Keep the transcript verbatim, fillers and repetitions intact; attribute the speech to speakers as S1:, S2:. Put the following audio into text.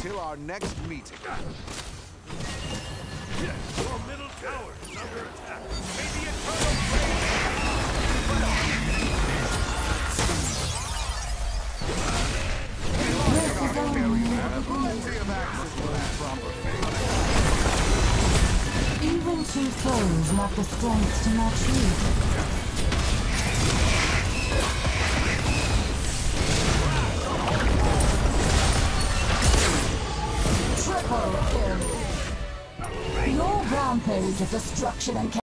S1: until our next meeting.
S2: Your middle tower is under attack. May the Eternal Flame...
S3: Even two souls lack the strength to match you. Triple kill. Your rampage of destruction and